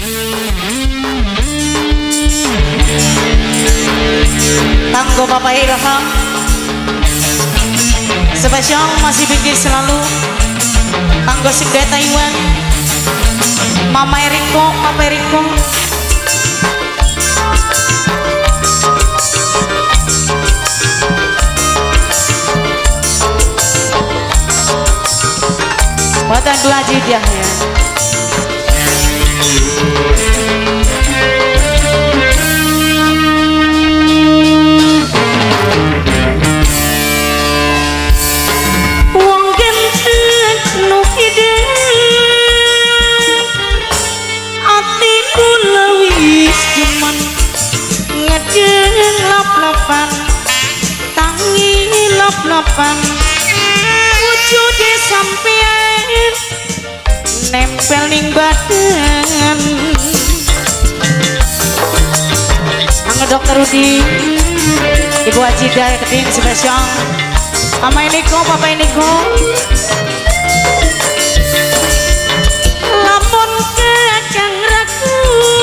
Tanggo Bapak Ilham spesial masih bikin selalu. Tanggo Singde Taiwan Mama Eriko, Papa Eriko. Buatan dua jidah ya. Lap-lapan tangi lap-lapan wujude sampean nempel ning badan. Anggo Dokter Rudi, Ibu Ajida Keding spesial Mama Eniko, Papa Eniko. Lamun kacang raku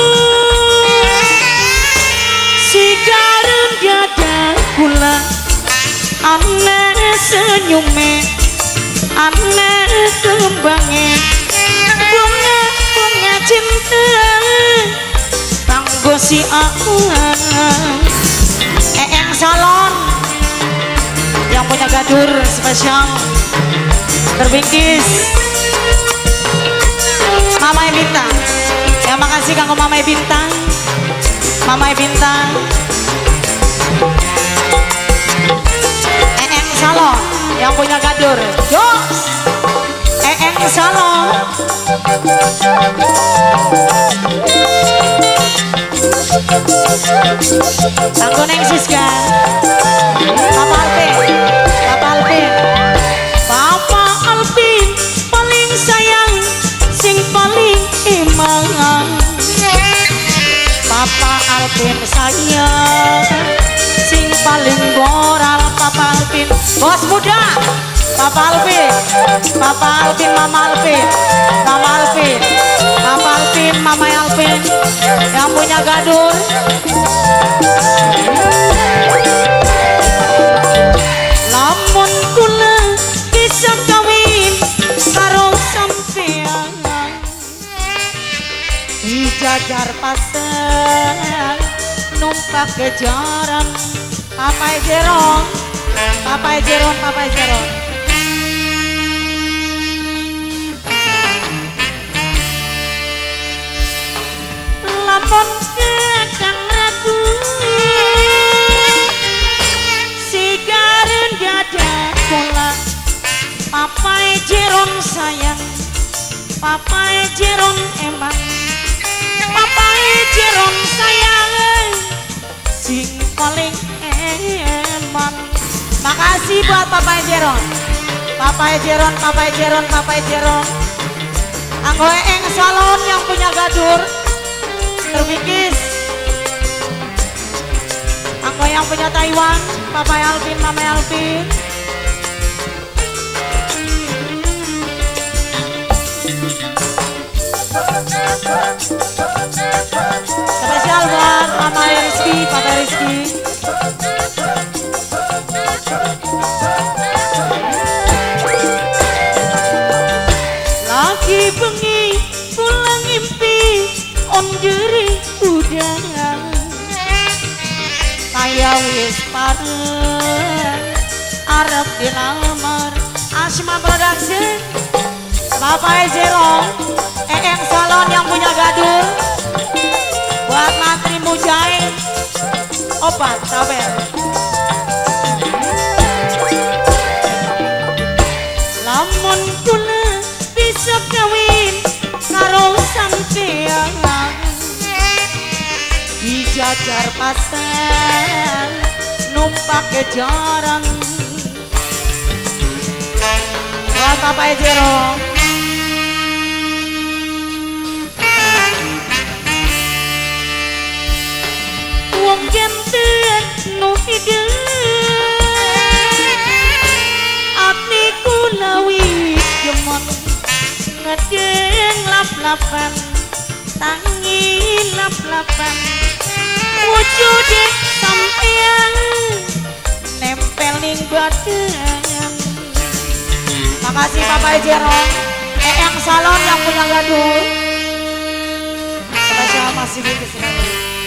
sigaran dada kula, aneh senyume, aneh kembange, bunga-bunga cinta tanggo si Eeng Salon yang punya gadur spesial terbingkis Mama Bintang. Ya makasih kanggo Mama Bintang, Mama Bintang. Eeng Salon yang punya gadur, jos Eeng Salon. Tanggo Neng Siska, Papa Alvin, Papa Alvin, Papa Alvin paling sayang, sing paling emang. Papa Alvin sayang, sing paling moral. Papa Alvin, bos muda. Papa Alvin, Papa Alvin, Mama Alvin, Mama Alvin, Papa Alvin, Mama Alvin yang punya gadur. Lamun kula bisa kawin karo sampean dijajar pasar numpak kejaran. Papa Jeron, Papa Jeron, Papa Jeron. Lamun kacang ragu sigaran dada kula, Papa Jeron sayang, Papa Jeron emang, Papa Jeron sayang, sing paling eman. Makasih buat Papa Jeron, Papa Jeron, Papa Jeron, Papa Jeron. Anggo Eeng Salon yang punya gadur terbingkis. Anggo yang punya Taiwan, Papa Alvin, Mama Alvin. Spesial buat Mama Rizky, Papa Rizky. Lagi bengi pulang ngimpi on jeri udara, kaya wis pareng arep dilamar. Asma Production, Bapak Zero, Eeng Salon yang punya gadur buat Mantri Mujair, obat sabar. Lamun kula bisa kawin karo sampean dijajar pasar numpak kejaran. Buat Bapak Jero, wong genten nu hidup ati kula wis gemon ngedeng lap-lapan tangi lap-lapan wujude sampeyan nempel ning badan. Makasih Bapak Ejero, Eyang Salon yang punya gaduh. Spesial masih di sini.